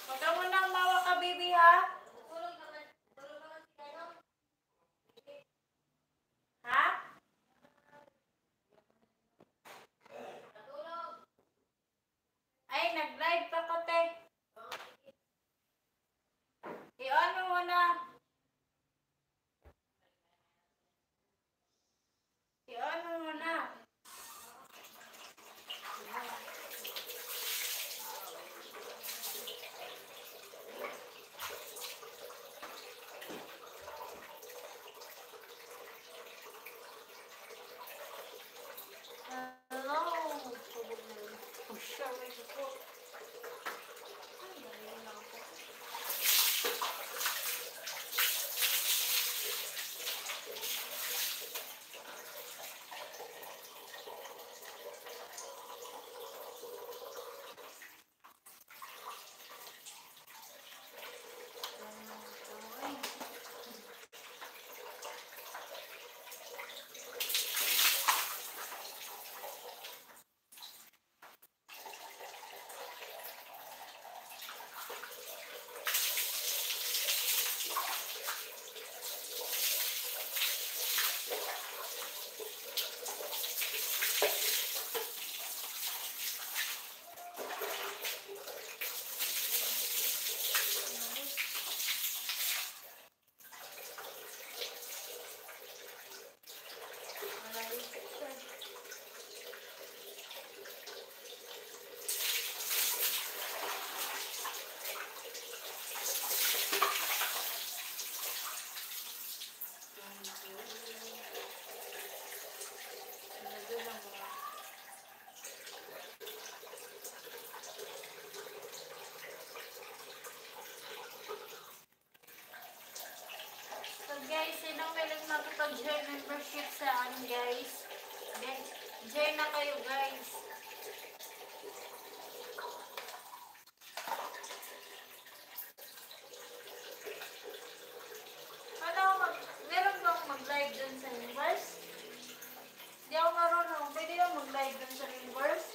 Huwag ka munang mawa ka, baby, ha? Ha? Ay, nag-live pa ko, te. I-on mo muna. I-on mo muna. Hello. Oh, sure, wait po. Guys, sinong willing makipag-join membership sa akin, guys? Then, join na kayo, guys. Meron bang mag-live dun sa universe? Hindi ako marunong. Pwede lang mag-live dun sa universe?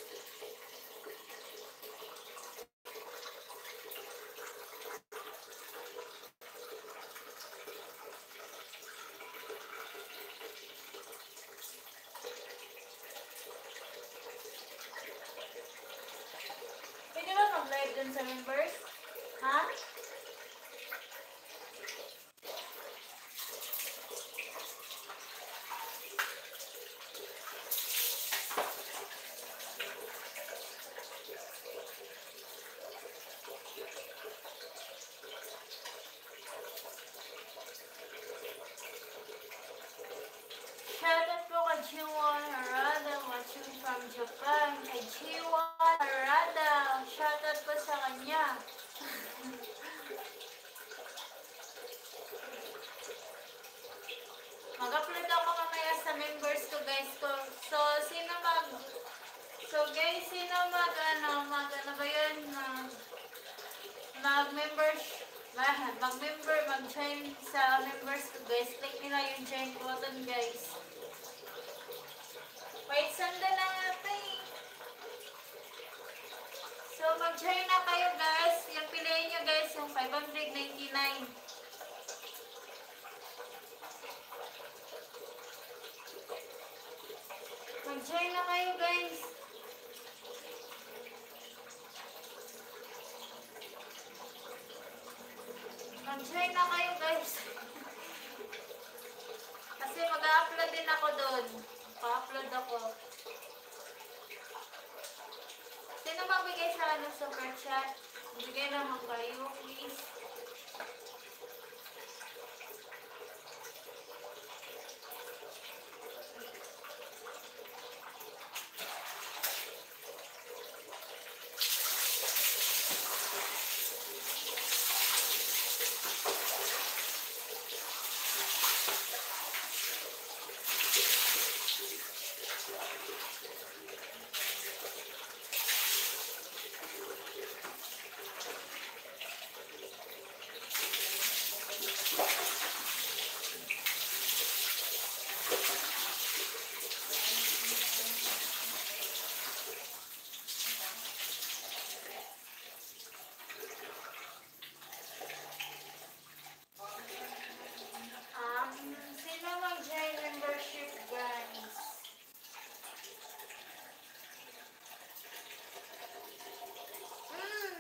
Pwede ba mag-live dun sa members? Ha? Shoutout po kay Jiwon Harada watching from Japan. Kay Jiwon Harada. Shoutout po sa kanya. Mag-upload ako mamaya sa members ko, guys. So guys, sino mag-ano ba yun? Mag-join sa members ko, guys. Click nila yung join button, guys. Wait, sanda na nga eh. So, mag-join na kayo, guys. Yung piliin nyo, guys, yung 599. Mag-join na kayo, guys. Mag-join na kayo, guys. Kasi mag-upload din ako doon. Pa-upload ako. Sino magbigay sa ano super chat? Bigay naman kayo, please.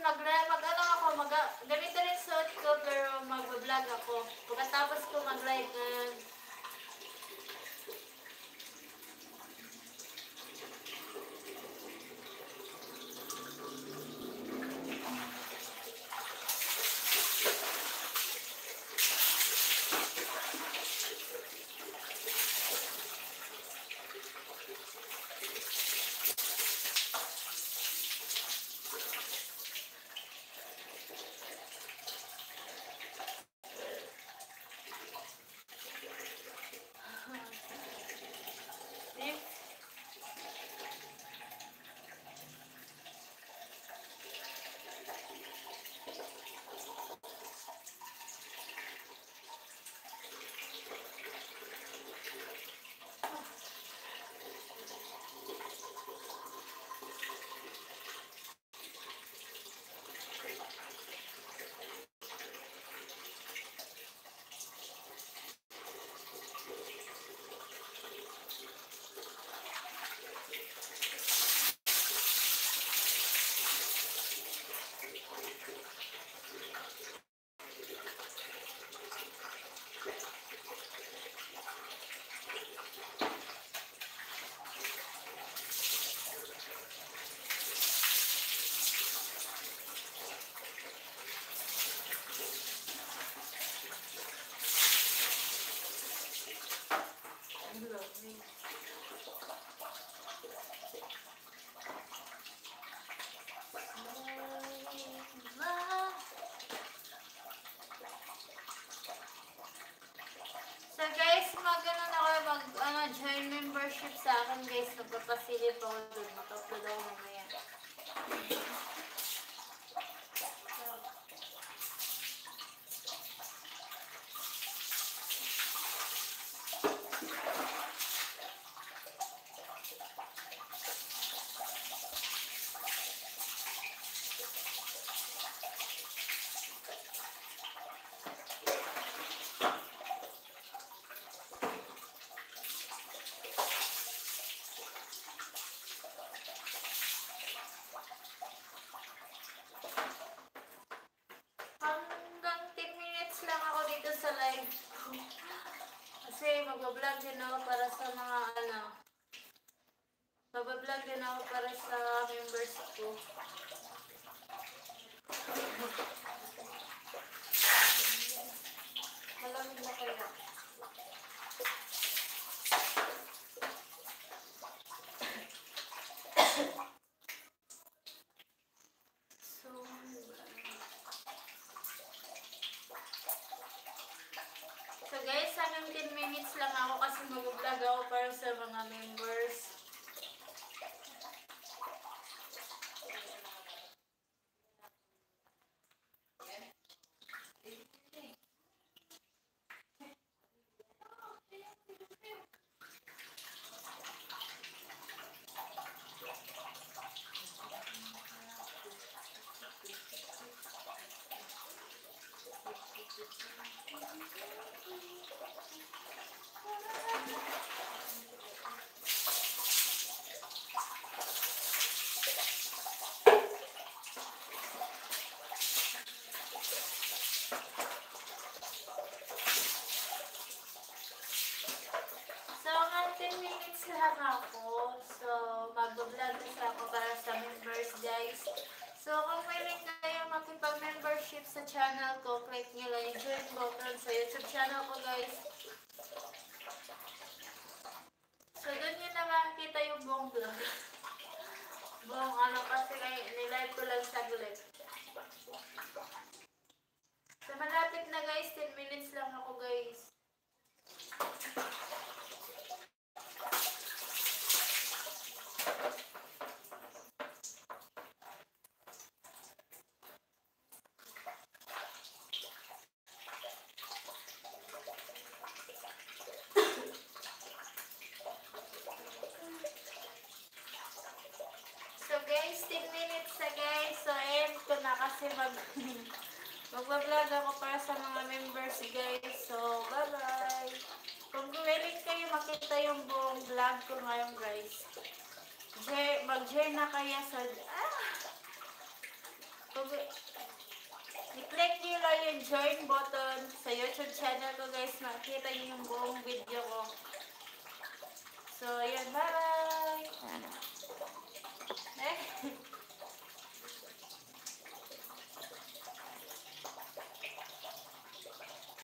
mag-ano ako, ganito rin suot ko pero mag-vlog ako. Pagkatapos ko mag-live ngayon. So guys, join membership sa akin guys. Magpapasilip ako doon. Mag-upload ako mamaya. Hanggang 10 minutes lang ako dito sa live ko. Kasi mag-vlog din ako para sa mga mag-vlog din ako para sa members ko. Malamig na kaya. So guys, hanggang 10 minutes lang ako kasi mag-vlog ako para sa mga members. So, hanggang 10 minutes lang ako. So, mag-vlog kasi ako para sa members, guys. So, kung willing kayo makipag-membership sa channel ko, click nyo lang yung join button sa YouTube channel ko, guys. So, doon nyo na makikita yung buong vlog. Buong kasi nilive ko lang saglit. So, malapit na guys. 10 minutes lang ako, guys. So guys, 10 minutes na guys. So end ko na kasi mag-vlog ako para sa mga members guys. So bye-bye. Kung willing kayo makita yung buong vlog ko ngayon guys, mag-share na kaya sa Kung i-click nyo lang yung join button sa YouTube channel ko guys, makikita nyo yung buong video ko. So, yun, bye-bye!